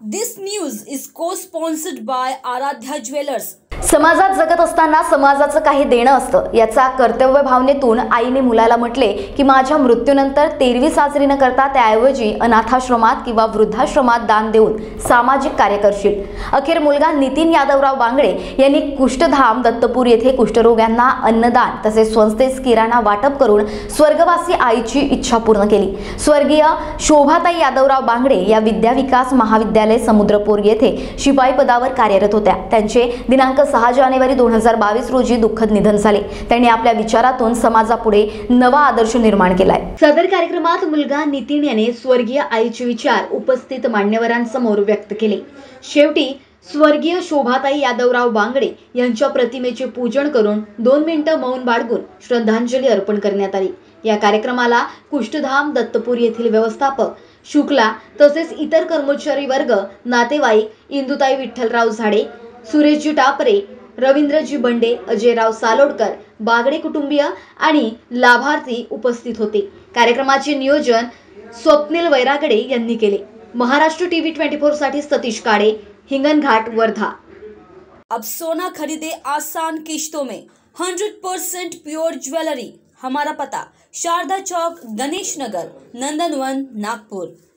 This news is co-sponsored by Aradhya Jewelers. समाजात जगत असताना समाजाचं काही देणं असतं याचा कर्तव्य भावनेतून आईने मुलाला म्हटले की माझ्या मृत्यूनंतर तेरवी साजरी न करता त्याऐवजी अनाथाश्रमात किंवा वृद्धाश्रमात दान देऊन सामाजिक कार्य करशील। अखेर मुलगा नितीन यादवराव बांगडे यांनी कुष्ठधाम दत्तपूर येथे कुष्ठरोग्यांना अन्नदान तसेच स्वस्तेस किराणा वाटप करून स्वर्गवासी आईची इच्छा पूर्ण केली। स्वर्गीय शोभाताई यादवराव बांगडे या विद्या विकास महाविद्यालय समुद्रपूर येथे शिपाई पदावर कार्यरत होत्या। त्यांचे दिनांक 6 जानेवारी 2022 रोजी दुःखद निधन झाले। त्यांनी आपल्या विचारातून समाजापुढे नवा आदर्श निर्माण केलाय। सदर कार्यक्रमात मुलगा नितीन याने स्वर्गीय आईचे विचार उपस्थित मान्यवरांसमोर व्यक्त केले। शेवटी स्वर्गीय शोभाताई यादवराव बांगडे यांच्या प्रतिमेचे पूजन करून 2 मिनिटे मौन बाळगून श्रद्धांजली अर्पण करण्यात आली। या कार्यक्रमाला कुष्ठधाम दत्तपूर येथील व्यवस्थापक शुक्ला तसेच इतर कर्मचारी वर्ग, नातेवाईक, इंदुताई विठ्ठलराव झाडे, सुरेशजी टापरे, रवींद्रजी बंडे, अजयराव सालोडकर, बागडे कुटुंबीय आणि लाभार्थी उपस्थित होते। कार्यक्रमाचे नियोजन स्वप्नील वैरागडे यांनी केले। महाराष्ट्र टीव्ही 24 साठी सतीश काळे, हिंगणघाट, वर्धा। अब सोना खरीदे आसान किश्तों में 100% प्योर ज्वेलरी। हमारा पता शारदा चौक, गणेश नगर, नंदनवन, नागपुर।